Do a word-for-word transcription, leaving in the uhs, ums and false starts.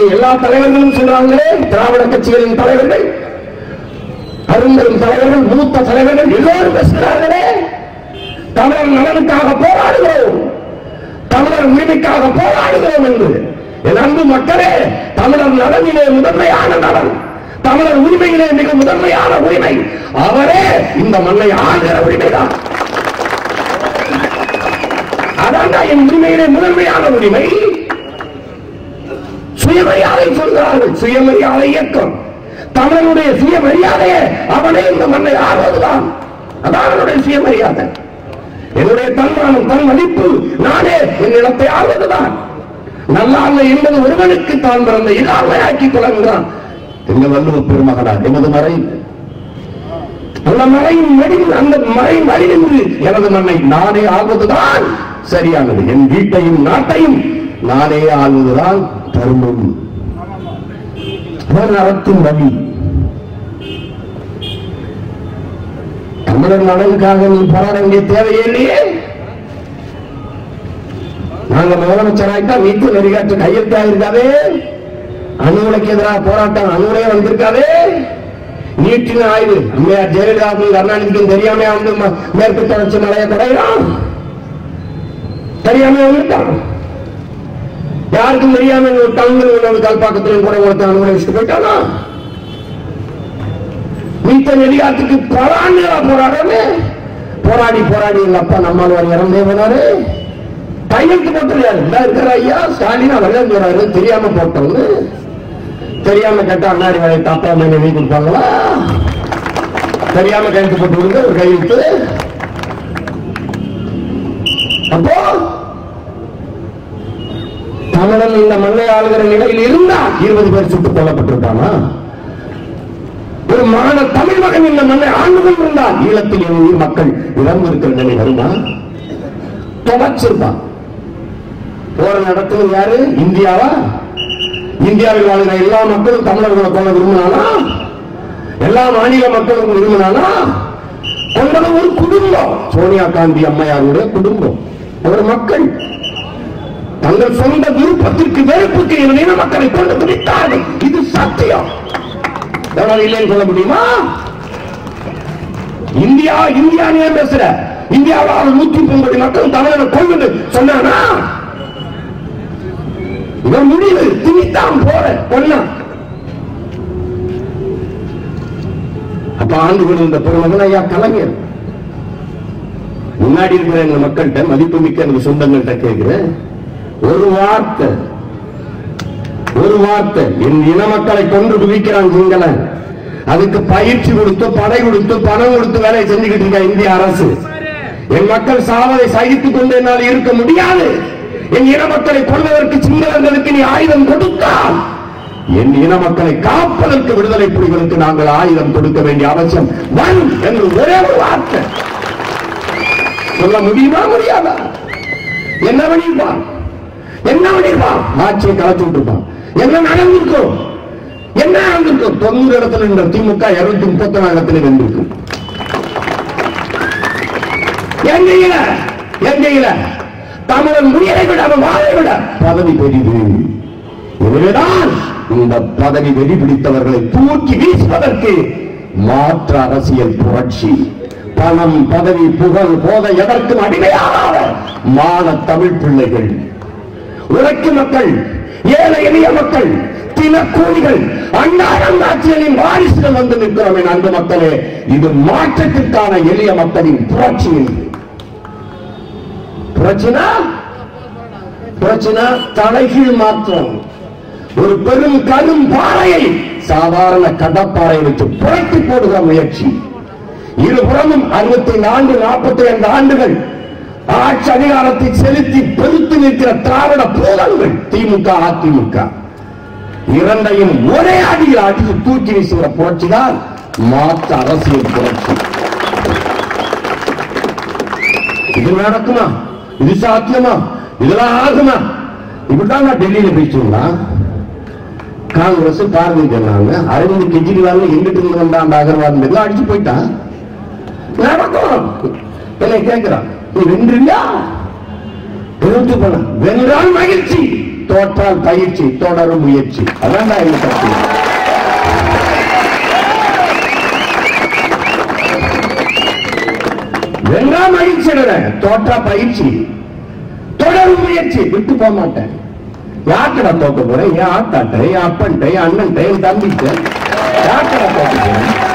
இங்கே எல்லா தலைவர்களும் சொல்றாங்களே, திராவிட கட்சிகளின் தலைவர்கள், அருந்தரும் தலைவர்கள், மூத்த தலைவர்கள் எல்லோரும் பேசுகிறார்களே, தமிழர் நலனுக்காக போராடுகிறோம், தமிழர் உரிமைக்காக போராடுகிறோம் என்று. என் அன்பு மக்களே, தமிழர் நலனிலே முதன்மையான நலன், தமிழர் உரிமையிலே மிக முதன்மையான உரிமை அவரே இந்த மண்ணை ஆளுகிற உரிமைதான். அதான் என் உரிமையிலே முதன்மையான உரிமை. சுயமரியாதை சொல்கிறார்கள், சுயமரியாதை இயக்கம். தமிழனுடைய சுயமரியாதையை அவனே இந்த மண்ணை ஆள்வதுதான். அதான் அவனுடைய சுயமரியாதை. என்னுடைய தன்மானம், தன் மதிப்பு, நானே என் இடத்தை ஆள்வதுதான். நல்லாண்மை என்பது ஒருவனுக்கு தான் பிறந்த இல்லாமையாக்கிக் கொள்கிறான். எங்கள் வள்ளுவ பெருமகனார் எமது மறை, அந்த மறையின் வடிவில், அந்த மறையின் வழிநின்று எனது மண்ணை நானே ஆள்வதுதான் சரியானது. என் வீட்டையும் நாட்டையும் நானே ஆள்வதுதான் தர்மம், அறத்தின் வழி. தமிழர் நலனுக்காக நீ போராட வேண்டிய தேவையே இல்லையே. நாங்க முதலமைச்சராயிட்டா வீட்டு நெறிகாற்று கையெழுத்தாக இருக்காதே, அணுகுலைக்கு எதிராக போராட்டம் அணுகுலையே வந்திருக்காதே. நீட்டின் ஆய்வு அம்மையார் ஜெயலலிதாவுக்கும் கருணாநிதிக்கும் தெரியாம வந்து மேற்கு தொடர்ச்சி மலையை குறைகிறான், தெரியாம வந்துட்டான். யாருக்கும் தெரியாம தமிழ் உணவு கல்பாக்கத்திலும் கூட ஒருத்தர் அனுமதி வச்சுட்டு போயிட்டானா. நீட்ட நெறிகாத்துக்கு பல ஆண்டுகளா போராடமே, போராடி போராடி எங்க அப்பா நம்மால் இறந்தே போனாரு. கையெழுத்து போட்டுறாரு, இருக்கிற ஐயா ஸ்டாலின் அவர்கள் போறாரு, தெரியாம போட்டோம்னு. தெரியாம கேட்டா அண்ணாடி வேலை தாத்தா மேல வீட்டு கொடுப்பாங்களா? தெரியாம கையெழுத்து போட்டு விடுங்க ஒரு கையெழுத்து. அப்போ தமிழன் இந்த மண்ணை ஆளுகிற நிலையில் இருந்தா இருபது பேர் சுட்டுக் கொல்லப்பட்டிருக்கானா? ஒரு மான தமிழ் மகன் இந்த மண்ணை ஆண்டு கொண்டிருந்தால் ஈழத்தில் உயிர் மக்கள் இறந்து இருக்கிற நிலை வருமா? தொடச்சிருப்பான். போற நடத்துவது யாரு? இந்தியாவா? இந்தியாவில் வாழ்கிற எல்லா மக்களும் தமிழர்களை கொள்ள விரும்பினானா? எல்லா மாநில மக்களுக்கும் விரும்பினானா? கொண்டது ஒரு குடும்பம், சோனியா காந்தி அம்மையாருடைய குடும்பம். அவர் மக்கள் தங்கள் சொந்த விருப்பத்திற்கு வெறுப்புக்கு இன மக்களை கொண்டு பிடித்தார்கள். இது சத்தியம். இல்லைன்னு சொல்ல முடியுமா? இந்தியா இந்தியா நீ பேசுற, இந்தியாவில் நூத்தி ஒன்பது மக்கள் தமிழரை கொண்டு சொன்னானா? இவன் முடிவு திணித்தான் போற பொண்ணா. அப்ப ஆண்டு கொண்டிருந்த பெருமகன் ஐயா கலைஞர். முன்னாடி இருக்கிற எங்க மக்கள்கிட்ட, மதிப்பு மிக்க எனக்கு சொந்தங்கள்கிட்ட கேட்கிறேன், ஒரு வார்த்தை ஒரு வார்த்தை என் இன மக்களை கொன்று குவிக்கிறான் சிங்களன், அதுக்கு பயிற்சி கொடுத்து படை கொடுத்து பணம் கொடுத்து வேலையை செஞ்சுக்கிட்டு இருக்க இந்திய அரசு. என் மக்கள் சாவதை சகித்துக் கொண்டு என்னால் இருக்க முடியாது. என் இன மக்களை கொள்வதற்கு சிங்களங்களுக்கு நீ ஆயுதம் கொடுத்தால் என் இன மக்களை காப்பதற்கு விடுதலை புலிகளுக்கு நாங்கள் ஆயுதம் கொடுக்க வேண்டிய அவசியம் வன் என்று ஒரே ஒரு வார்த்தை சொல்ல முடியுமா? முடியாதா? என்ன பண்ணிருப்பான்? என்ன பண்ணிருப்பான்? ஆட்சியை கலைச்சு விட்டுருப்பான். என்ன நடந்திருக்கும்? என்ன நடந்திருக்கும்? தொண்ணூறு இடத்துல இந்த திமுக இருநூத்தி முப்பத்தி நாலு இடத்துல வென்றிருக்கும். எங்கையில எங்கையில தமிழன் உயிரை விட அவன் வாழை விட பதவி பெரிது. எனவேதான் இந்த பதவி வெறி பிடித்தவர்களை தூக்கி வீசுவதற்கு மாற்று அரசியல் புரட்சி. பணம், பதவி, புகழ், போதை எதற்கும் அடிமையாகாத மான தமிழ் பிள்ளைகள், உழைக்கும் மக்கள், ஏழை எளிய மக்கள், தினக்கூலிகள், அன்னாரம் ஆட்சியலின் வாரிசுகள் வந்து நிற்கிறோம். என் அன்பு மக்களே, இது மாற்றத்திற்கான எளிய மக்களின் புரட்சி. புரட்சினா புரட்சினா தலைகீழ் மாற்றம். ஒரு பெரும் கரும் பாறையை சாதாரண கடப்பாறை வச்சு புரட்டி போடுகிற முயற்சி. இருபுறமும் அறுபத்தி நான்கு நாற்பத்தி ஐந்து ஆண்டுகள் ஆட்சி அதிகாரத்தை செலுத்தி பெருத்து நிற்கிற திராவிட பூதங்கள் திமுக, அதிமுக இரண்டையும் ஒரே அடியில் அடித்து தூக்கி வீசுகிற புரட்சி தான் மாற்று அரசியல் புரட்சி. இது நடக்குமா? இது சாத்தியமா? இதெல்லாம் ஆகுமா? இப்படிதான் நான் டெல்லியில பேசுவா. காங்கிரஸ் பாரதிய ஜனதா அரவிந்த் கெஜ்ரிவால் எங்கிட்டு இருந்து அந்த அகர்வால் அடிச்சு போயிட்டான். நடக்கும். என்ன கேட்கிறான்? நீ வென்றியா? வென்றால் மகிழ்ச்சி, தோற்றால் பயிற்சி, தொடரும் முயற்சி. அதான் எங்க தத்துவம். வெல்லாம் மகிழ்ச்சி, தோற்றா பயிற்சி, தொடரும் முயற்சி. விட்டு போக மாட்டேன். யார்கிட்ட தோக்க போறேன்? என் ஆத்தாட்ட, என் அப்பன்ட்ட, என் அண்ணன்ட்ட, என் தம்பிட்ட யார்கிட்ட தோக்க போறேன்?